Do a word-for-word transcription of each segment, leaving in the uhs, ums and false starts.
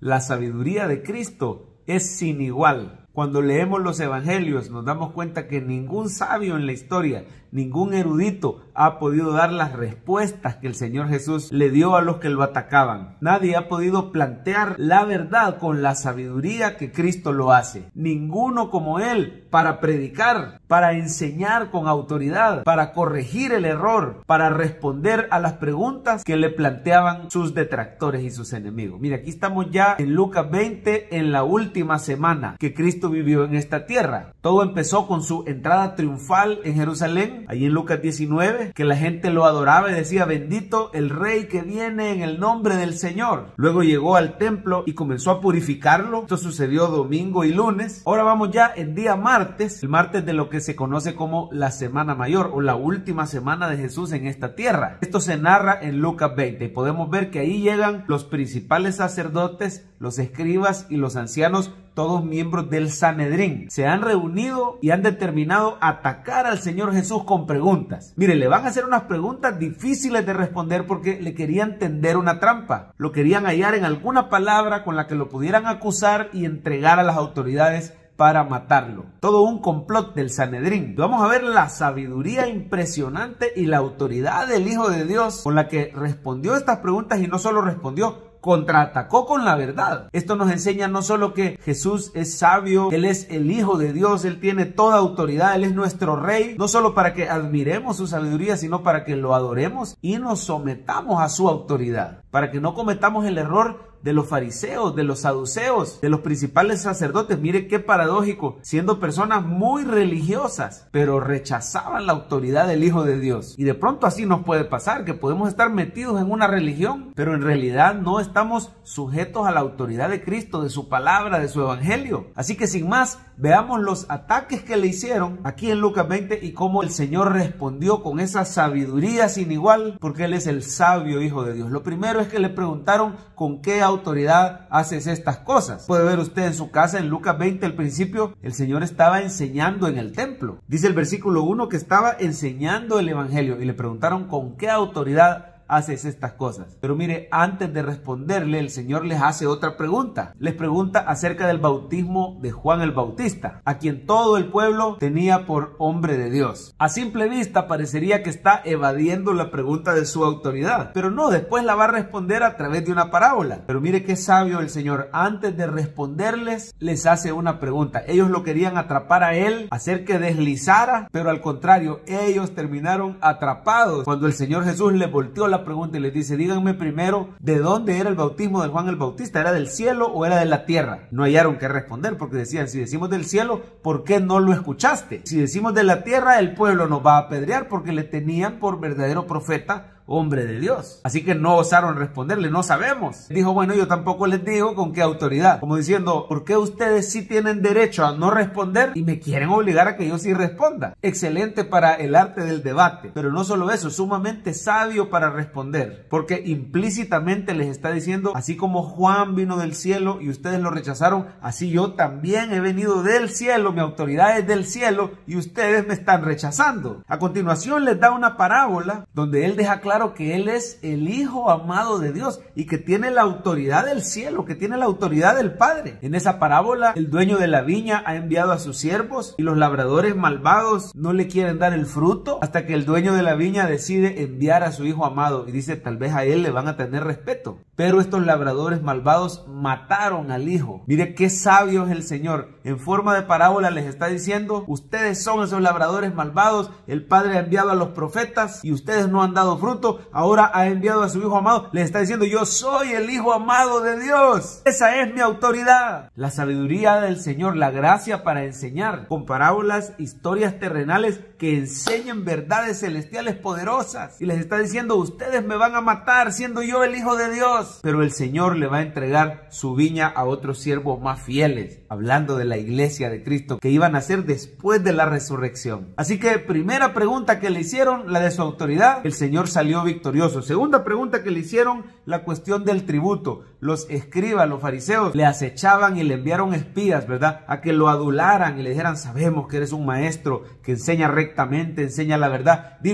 La sabiduría de Cristo es sin igual. Cuando leemos los evangelios nos damos cuenta que ningún sabio en la historia, ningún erudito ha podido dar las respuestas que el Señor Jesús le dio a los que lo atacaban. Nadie ha podido plantear la verdad con la sabiduría que Cristo lo hace. Ninguno como Él para predicar, para enseñar con autoridad, para corregir el error, para responder a las preguntas que le planteaban sus detractores y sus enemigos. Mira, aquí estamos ya en Lucas veinte, en la última semana que Cristo vivió en esta tierra. Todo empezó con su entrada triunfal en Jerusalén, allí en Lucas diecinueve, que la gente lo adoraba y decía: bendito el Rey que viene en el nombre del Señor. Luego llegó al templo y comenzó a purificarlo. Esto sucedió domingo y lunes. Ahora vamos ya en día martes, el martes de lo que se conoce como la Semana Mayor o la última semana de Jesús en esta tierra. Esto se narra en Lucas veinte y podemos ver que ahí llegan los principales sacerdotes, los escribas y los ancianos, todos miembros del Sanedrín. Se han reunido y han determinado atacar al Señor Jesús con preguntas. Mire, le van a hacer unas preguntas difíciles de responder porque le querían tender una trampa. Lo querían hallar en alguna palabra con la que lo pudieran acusar y entregar a las autoridades para matarlo. Todo un complot del Sanedrín. Vamos a ver la sabiduría impresionante y la autoridad del Hijo de Dios con la que respondió estas preguntas, y no solo respondió, contraatacó con la verdad. Esto nos enseña no solo que Jesús es sabio, Él es el Hijo de Dios, Él tiene toda autoridad, Él es nuestro Rey, no solo para que admiremos su sabiduría, sino para que lo adoremos y nos sometamos a su autoridad, para que no cometamos el error de los fariseos, de los saduceos, de los principales sacerdotes. Mire qué paradójico, siendo personas muy religiosas, pero rechazaban la autoridad del Hijo de Dios. Y de pronto así nos puede pasar, que podemos estar metidos en una religión, pero en realidad no estamos sujetos a la autoridad de Cristo, de su palabra, de su evangelio. Así que sin más, veamos los ataques que le hicieron aquí en Lucas veinte y cómo el Señor respondió con esa sabiduría sin igual, porque Él es el sabio Hijo de Dios. Lo primero es que le preguntaron: ¿con qué autoridad haces estas cosas? Puede ver usted en su casa en Lucas veinte, al principio, el Señor estaba enseñando en el templo. Dice el versículo uno que estaba enseñando el evangelio y le preguntaron: ¿con qué autoridad haces estas cosas? Pero mire, antes de responderle, el Señor les hace otra pregunta. Les pregunta acerca del bautismo de Juan el Bautista, a quien todo el pueblo tenía por hombre de Dios. A simple vista parecería que está evadiendo la pregunta de su autoridad, pero no, después la va a responder a través de una parábola. Pero mire qué sabio el Señor. Antes de responderles, les hace una pregunta. Ellos lo querían atrapar a Él, hacer que deslizara, pero al contrario, ellos terminaron atrapados cuando el Señor Jesús les volteó la pregunta y les dice: díganme primero, ¿de dónde era el bautismo de Juan el Bautista? ¿Era del cielo o era de la tierra? No hallaron qué responder, porque decían: si decimos del cielo, ¿por qué no lo escuchaste? Si decimos de la tierra, el pueblo nos va a apedrear, porque le tenían por verdadero profeta, hombre de Dios. Así que no osaron responderle: no sabemos. Dijo: bueno, yo tampoco les digo con qué autoridad. Como diciendo: ¿por qué ustedes sí tienen derecho a no responder y me quieren obligar a que yo sí responda? Excelente para el arte del debate. Pero no solo eso, sumamente sabio para responder, porque implícitamente les está diciendo: así como Juan vino del cielo y ustedes lo rechazaron, así yo también he venido del cielo, mi autoridad es del cielo y ustedes me están rechazando. A continuación les da una parábola donde él deja claro que Él es el Hijo amado de Dios y que tiene la autoridad del cielo, que tiene la autoridad del Padre. En esa parábola, el dueño de la viña ha enviado a sus siervos y los labradores malvados no le quieren dar el fruto hasta que el dueño de la viña decide enviar a su Hijo amado y dice: tal vez a Él le van a tener respeto. Pero estos labradores malvados mataron al Hijo. Mire qué sabio es el Señor. En forma de parábola les está diciendo: ustedes son esos labradores malvados, el Padre ha enviado a los profetas y ustedes no han dado fruto. Ahora ha enviado a su Hijo amado, les está diciendo: yo soy el Hijo amado de Dios, esa es mi autoridad. La sabiduría del Señor, la gracia para enseñar con parábolas, historias terrenales que enseñen verdades celestiales poderosas, y les está diciendo: ustedes me van a matar siendo yo el Hijo de Dios, pero el Señor le va a entregar su viña a otros siervos más fieles, hablando de la iglesia de Cristo que iban a ser después de la resurrección. Así que primera pregunta que le hicieron, la de su autoridad, el Señor salió victorioso. Segunda pregunta que le hicieron, la cuestión del tributo. Los escribas, los fariseos, le acechaban y le enviaron espías, ¿verdad?, a que lo adularan y le dijeran: sabemos que eres un maestro que enseña rectamente, enseña la verdad, dinos,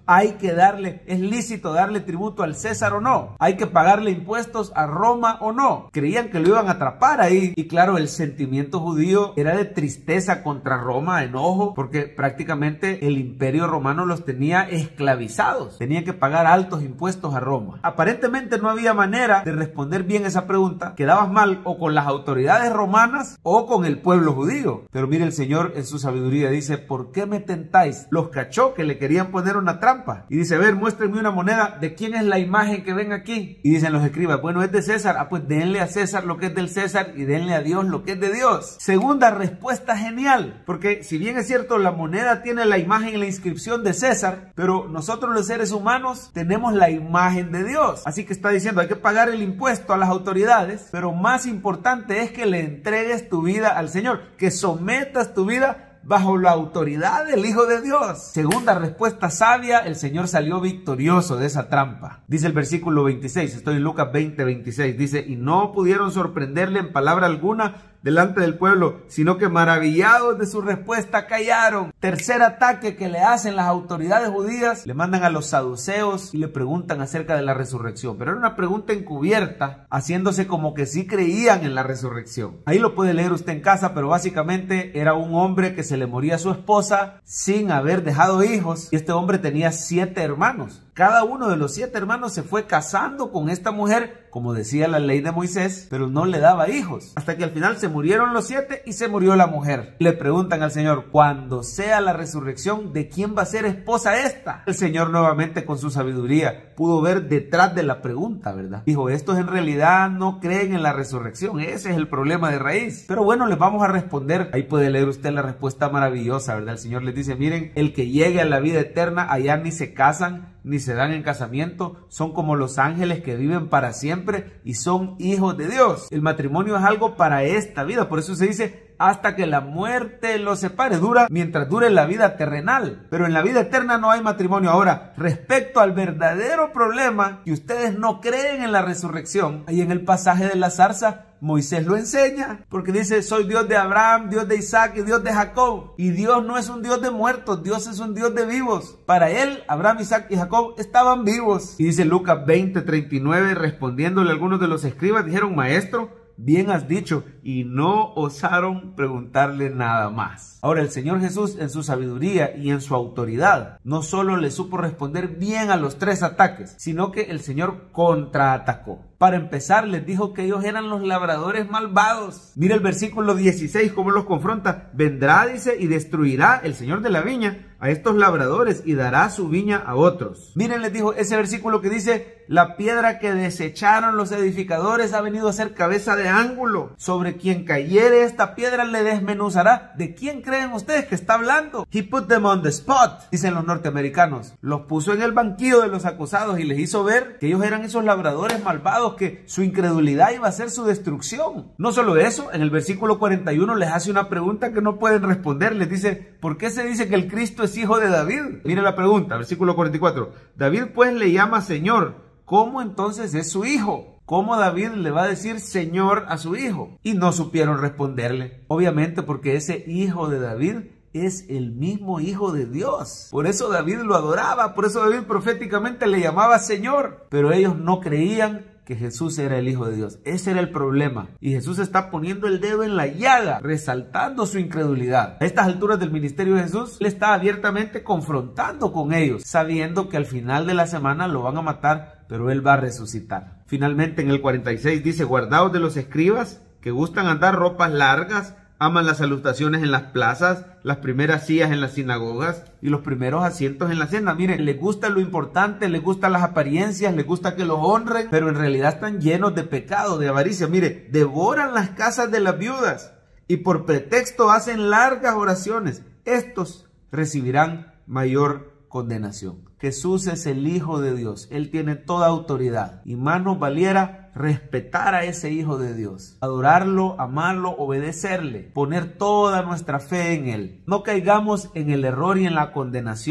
hay que darle, es lícito darle tributo al César o no, hay que pagarle impuestos a Roma o no. Creían que lo iban a atrapar ahí. Y claro, el sentimiento judío era de tristeza contra Roma, enojo, porque prácticamente el imperio romano los tenía esclavizados. Tenían que pagar altos impuestos a Roma. Aparentemente no había manera de responder bien esa pregunta. Quedabas mal o con las autoridades romanas o con el pueblo judío. Pero mire, el Señor en su sabiduría dice: ¿por qué me tentáis? Los cachó que le querían poner una trampa. Y dice: a ver, muéstrenme una moneda. ¿De quién es la imagen que ven aquí? Y dicen los escribas: bueno, es de César. Ah, pues denle a César lo que es del César y denle a Dios lo que es de Dios. Segunda respuesta genial, porque si bien es cierto, la moneda tiene la imagen y la inscripción de César, pero nosotros los seres humanos tenemos la imagen de Dios. Así que está diciendo: hay que pagar el impuesto a las autoridades, pero más importante es que le entregues tu vida al Señor, que sometas tu vida bajo la autoridad del Hijo de Dios. Segunda respuesta sabia, el Señor salió victorioso de esa trampa. Dice el versículo veintiséis, estoy en Lucas veinte, veintiséis, dice: y no pudieron sorprenderle en palabra alguna delante del pueblo, sino que maravillados de su respuesta callaron. Tercer ataque que le hacen las autoridades judías: le mandan a los saduceos y le preguntan acerca de la resurrección, pero era una pregunta encubierta, haciéndose como que sí creían en la resurrección. Ahí lo puede leer usted en casa, pero básicamente era un hombre que se le moría a su esposa sin haber dejado hijos, y este hombre tenía siete hermanos. Cada uno de los siete hermanos se fue casando con esta mujer, como decía la ley de Moisés, pero no le daba hijos, hasta que al final se murieron los siete y se murió la mujer. Le preguntan al Señor: cuando sea la resurrección, ¿de quién va a ser esposa esta? El Señor nuevamente, con su sabiduría, pudo ver detrás de la pregunta, ¿verdad? Dijo: estos en realidad no creen en la resurrección, ese es el problema de raíz. Pero bueno, les vamos a responder. Ahí puede leer usted la respuesta maravillosa, ¿verdad? El Señor les dice: miren, el que llegue a la vida eterna, allá ni se casan, ni se dan en casamiento, son como los ángeles que viven para siempre y son hijos de Dios. El matrimonio es algo para esta vida, por eso se dice: hasta que la muerte los separe. Dura mientras dure la vida terrenal, pero en la vida eterna no hay matrimonio. Ahora, respecto al verdadero problema, que ustedes no creen en la resurrección, ahí en el pasaje de la zarza, Moisés lo enseña, porque dice: soy Dios de Abraham, Dios de Isaac y Dios de Jacob. Y Dios no es un Dios de muertos, Dios es un Dios de vivos. Para él, Abraham, Isaac y Jacob estaban vivos. Y dice Lucas veinte, treinta y nueve, respondiéndole a algunos de los escribas, dijeron: maestro, bien has dicho, y no osaron preguntarle nada más. Ahora, el Señor Jesús, en su sabiduría y en su autoridad, no solo le supo responder bien a los tres ataques, sino que el Señor contraatacó. Para empezar, les dijo que ellos eran los labradores malvados. Mira el versículo dieciséis, cómo los confronta. Vendrá, dice, y destruirá el Señor de la viña a estos labradores y dará su viña a otros. Miren, les dijo ese versículo que dice: la piedra que desecharon los edificadores ha venido a ser cabeza de ángulo. Sobre quien cayere esta piedra le desmenuzará. ¿De quién creen ustedes que está hablando? He put them on the spot, dicen los norteamericanos. Los puso en el banquillo de los acusados y les hizo ver que ellos eran esos labradores malvados, que su incredulidad iba a ser su destrucción. No solo eso, en el versículo cuarenta y uno les hace una pregunta que no pueden responder. Les dice: ¿por qué se dice que el Cristo es hijo de David? Mire la pregunta, versículo cuarenta y cuatro. David pues le llama Señor. ¿Cómo entonces es su hijo? ¿Cómo David le va a decir Señor a su hijo? Y no supieron responderle. Obviamente porque ese hijo de David es el mismo Hijo de Dios. Por eso David lo adoraba, por eso David proféticamente le llamaba Señor. Pero ellos no creían que Jesús era el Hijo de Dios. Ese era el problema. Y Jesús está poniendo el dedo en la llaga, resaltando su incredulidad. A estas alturas del ministerio de Jesús, Él está abiertamente confrontando con ellos, sabiendo que al final de la semana lo van a matar, pero Él va a resucitar. Finalmente, en el cuarenta y seis dice: guardaos de los escribas que gustan andar ropas largas, aman las salutaciones en las plazas, las primeras sillas en las sinagogas y los primeros asientos en la cena. Miren, les gusta lo importante, les gustan las apariencias, les gusta que los honren, pero en realidad están llenos de pecado, de avaricia. Mire, devoran las casas de las viudas y por pretexto hacen largas oraciones. Estos recibirán mayor condenación. Jesús es el Hijo de Dios. Él tiene toda autoridad. Y más nos valiera respetar a ese Hijo de Dios, adorarlo, amarlo, obedecerle, poner toda nuestra fe en Él. No caigamos en el error y en la condenación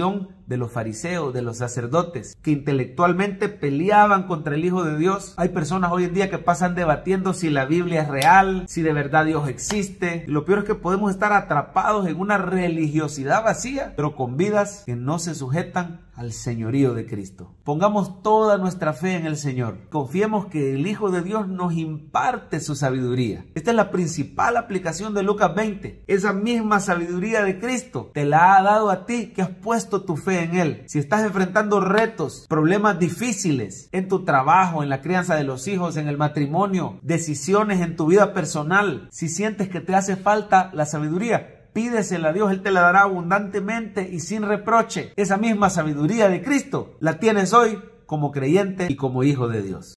de los fariseos, de los sacerdotes, que intelectualmente peleaban contra el Hijo de Dios. Hay personas hoy en día que pasan debatiendo si la Biblia es real, si de verdad Dios existe. Y lo peor es que podemos estar atrapados en una religiosidad vacía, pero con vidas que no se sujetan al señorío de Cristo. Pongamos toda nuestra fe en el Señor. Confiemos que el Hijo de Dios nos imparte su sabiduría. Esta es la principal aplicación de Lucas veinte. Esa misma sabiduría de Cristo te la ha dado a ti, que has puesto tu fe en Él. Si estás enfrentando retos, problemas difíciles en tu trabajo, en la crianza de los hijos, en el matrimonio, decisiones en tu vida personal, si sientes que te hace falta la sabiduría, pídesela a Dios, Él te la dará abundantemente y sin reproche. Esa misma sabiduría de Cristo la tienes hoy como creyente y como hijo de Dios.